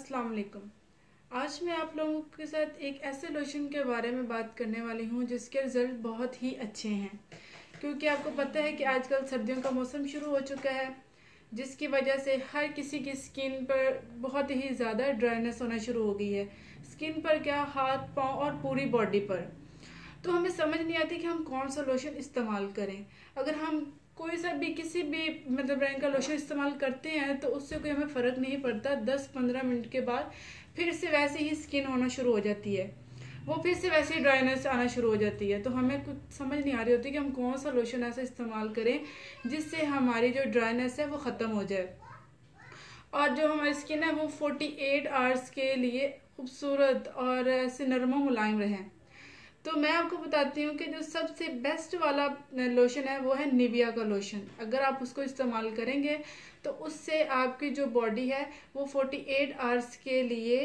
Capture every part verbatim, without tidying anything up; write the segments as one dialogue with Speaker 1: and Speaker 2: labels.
Speaker 1: अस्सलाम वालेकुम। आज मैं आप लोगों के साथ एक ऐसे लोशन के बारे में बात करने वाली हूँ जिसके रिज़ल्ट बहुत ही अच्छे हैं, क्योंकि आपको पता है कि आजकल सर्दियों का मौसम शुरू हो चुका है, जिसकी वजह से हर किसी की स्किन पर बहुत ही ज़्यादा ड्राइनेस होना शुरू हो गई है। स्किन पर क्या, हाथ पाँव और पूरी बॉडी पर। तो हमें समझ नहीं आती कि हम कौन सा लोशन इस्तेमाल करें। अगर हम कोई सा भी किसी भी मतलब ब्रांड का लोशन इस्तेमाल करते हैं तो उससे कोई हमें फ़र्क नहीं पड़ता। दस पंद्रह मिनट के बाद फिर से वैसे ही स्किन होना शुरू हो जाती है, वो फिर से वैसे ही ड्राइनेस आना शुरू हो जाती है। तो हमें कुछ समझ नहीं आ रही होती कि हम कौन सा लोशन ऐसा इस्तेमाल करें जिससे हमारी जो ड्राइनेस है वो ख़त्म हो जाए और जो हमारी स्किन है वो अड़तालीस आवर्स के लिए खूबसूरत और ऐसे नरम मुलायम रहें। तो मैं आपको बताती हूँ कि जो सबसे बेस्ट वाला लोशन है वो है निविया का लोशन। अगर आप उसको इस्तेमाल करेंगे तो उससे आपकी जो बॉडी है वो अड़तालीस आवर्स के लिए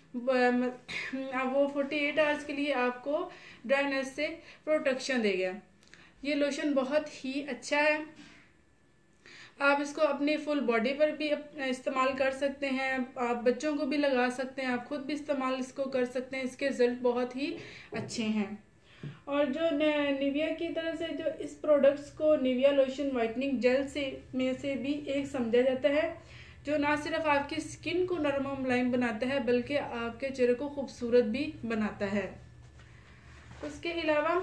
Speaker 1: वो अड़तालीस आवर्स के लिए आपको ड्राइनेस से प्रोटेक्शन देगा। ये लोशन बहुत ही अच्छा है। आप इसको अपनी फुल बॉडी पर भी इस्तेमाल कर सकते हैं, आप बच्चों को भी लगा सकते हैं, आप खुद भी इस्तेमाल इसको कर सकते हैं। इसके रिजल्ट बहुत ही अच्छे हैं। और जो निविया की तरह से जो इस प्रोडक्ट्स को निविया लोशन वाइटनिंग जेल से में से भी एक समझा जाता है, जो ना सिर्फ आपकी स्किन को नरम और मुलायम बनाता है बल्कि आपके चेहरे को खूबसूरत भी बनाता है। उसके अलावा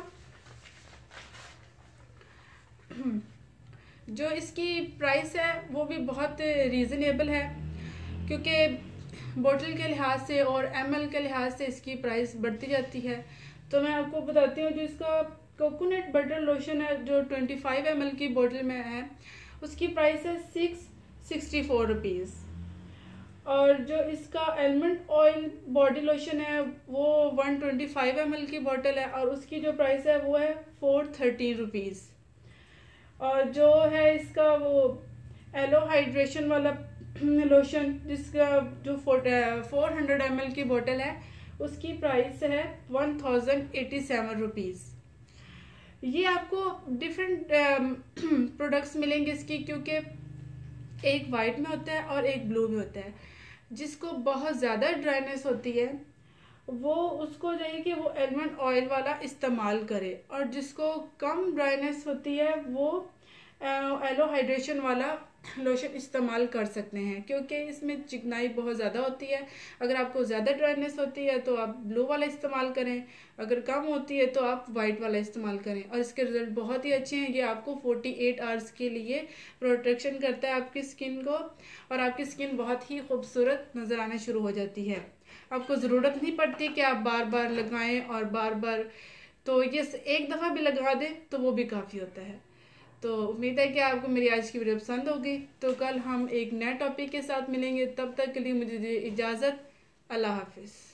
Speaker 1: जो इसकी प्राइस है वो भी बहुत रीज़नेबल है, क्योंकि बोतल के लिहाज से और एमएल के लिहाज से इसकी प्राइस बढ़ती जाती है। तो मैं आपको बताती हूँ, जो इसका कोकोनट बटर लोशन है जो पच्चीस एमएल की बोतल में है उसकी प्राइस है सिक्स सिक्सटी फोर रुपीज़। और जो इसका आलमंड ऑयल बॉडी लोशन है वो वन ट्वेंटी फाइव एमएल की बोतल है और उसकी जो प्राइस है वो है फोर थर्टीन रुपीज़। और जो है इसका वो एलो हाइड्रेशन वाला लोशन जिसका जो फोर हंड्रेड एम एल की बोतल है उसकी प्राइस है one thousand eighty seven rupees. ये आपको डिफरेंट प्रोडक्ट्स मिलेंगे इसकी, क्योंकि एक वाइट में होता है और एक ब्लू में होता है। जिसको बहुत ज़्यादा ड्राइनेस होती है वो उसको चाहिए कि वो आलमंड ऑयल वाला इस्तेमाल करे, और जिसको कम ड्राइनेस होती है वो एलो हाइड्रेशन वाला लोशन इस्तेमाल कर सकते हैं, क्योंकि इसमें चिकनाई बहुत ज़्यादा होती है। अगर आपको ज़्यादा ड्राइनेस होती है तो आप ब्लू वाला इस्तेमाल करें, अगर कम होती है तो आप वाइट वाला इस्तेमाल करें। और इसके रिजल्ट बहुत ही अच्छे हैं। ये आपको अड़तालीस आवर्स के लिए प्रोटेक्शन करता है आपकी स्किन को, और आपकी स्किन बहुत ही खूबसूरत नज़र आने शुरू हो जाती है। आपको ज़रूरत नहीं पड़ती कि आप बार बार लगाएं और बार बार, तो ये एक दफ़ा भी लगा दें तो वो भी काफ़ी होता है। तो उम्मीद है कि आपको मेरी आज की वीडियो पसंद होगी। तो कल हम एक नए टॉपिक के साथ मिलेंगे, तब तक के लिए मुझे इजाज़त। अल्लाह हाफिज़।